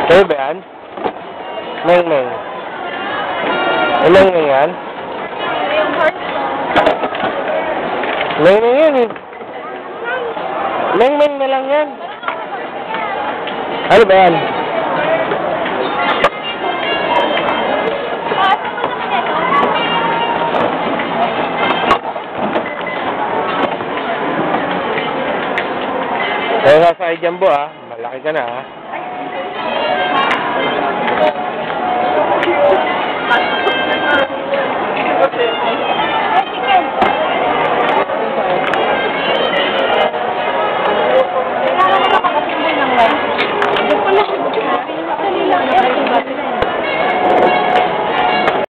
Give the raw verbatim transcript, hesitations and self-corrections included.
Sa'yo ba yan? Meng-meng. Ay, meng-meng yan? Yung horse. Meng-meng yan eh. Meng-meng na lang yan. Ano ba yan? Kaya sa Jumbo ah, malaki ka na ah.